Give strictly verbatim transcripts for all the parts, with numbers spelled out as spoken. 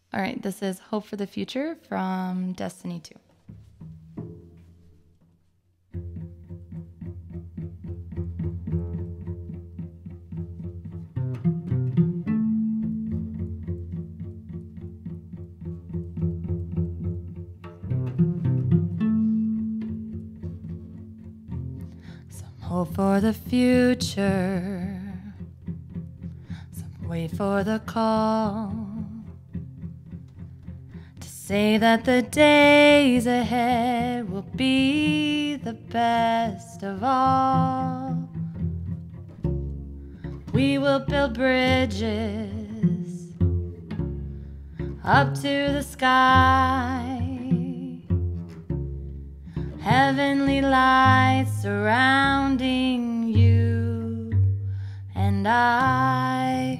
All right, this is Hope for the Future from Destiny two. Some hope for the future, some wait for the call to say that the days ahead will be the best of all. We will build bridges up to the sky, heavenly lights surrounding you and I.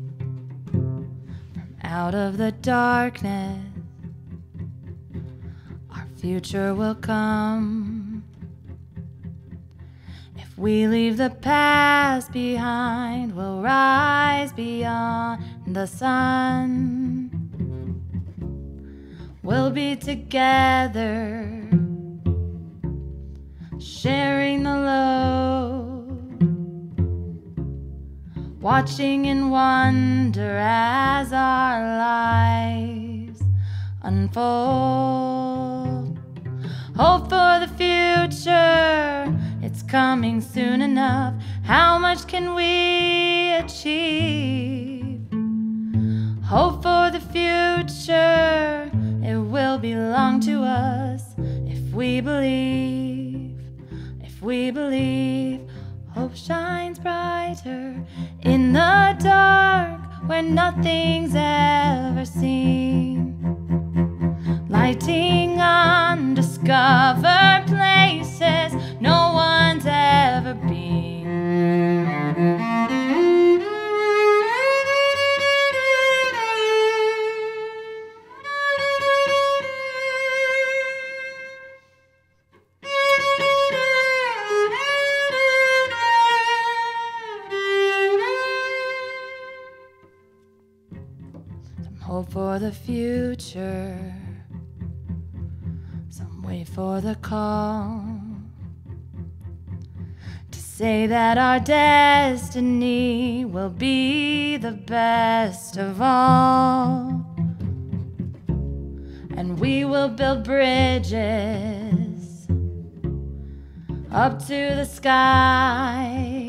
From out of the darkness, our future will come. If we leave the past behind, we'll rise beyond the sun. We'll be together, sharing the load, watching in wonder as our lives unfold. Hope for the future, it's coming soon enough. How much can we achieve? Hope for the future, it will belong to us if we believe. If we believe, hope shines brighter in the dark where nothing's ever seen, lighting undiscovered places no one's ever been. Hope for the future, some wait for the call to say that our destiny will be the best of all. And we will build bridges up to the sky,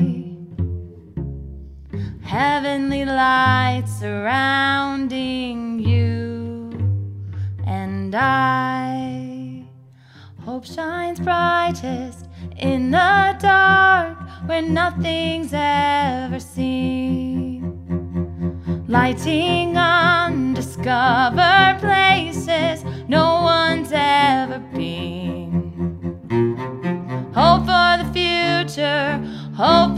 heavenly lights surrounding you and I. Hope shines brightest in the dark where nothing's ever seen, lighting undiscovered places no one's ever been. Hope for the future, hope